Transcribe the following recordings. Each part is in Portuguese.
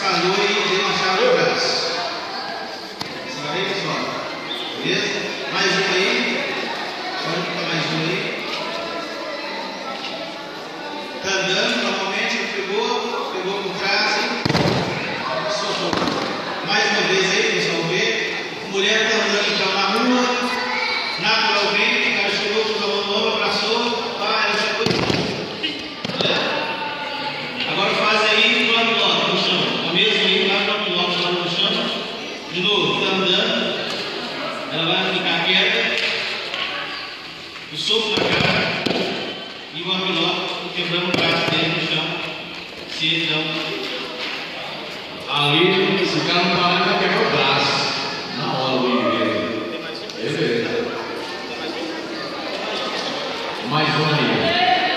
espalhou e deu uma chave no braço. Essa aí, pessoal. Beleza? Mais um aí. Pode ficar mais um aí. Tá andando, normalmente pegou por trás, hein? Soltou. Mais uma vez aí, pessoal, ver. A mulher tá andando então na rua, naturalmente, o cara chegou com a mão nova, abraçou, pá, ela já foi. Agora faz aí o piloto no chão. A mesma aí, lá o piloto lá no chão. De novo, tá andando. Ela vai ficar quieta. O soco na cara. E o armiló quebrando o braço dele no chão. Se ele não. Ali, se o cara não parar, vai pegar o braço. Na hora o inimigo. Beleza. Mais um aí.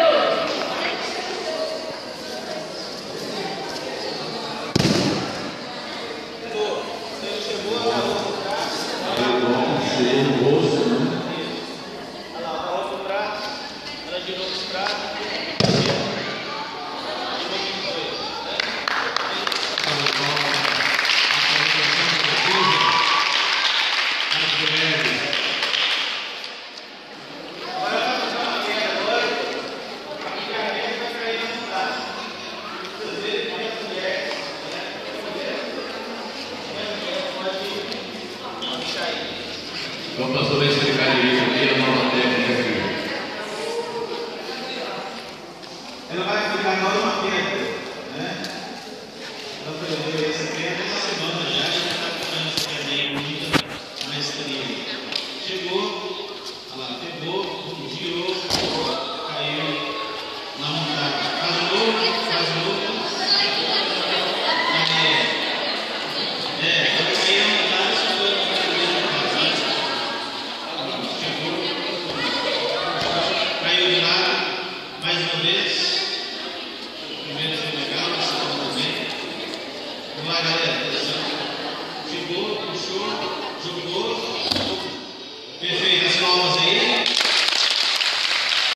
Vamos pastor vai explicar direito aqui a nova técnica aqui. Ela vai explicar agora uma técnica, né?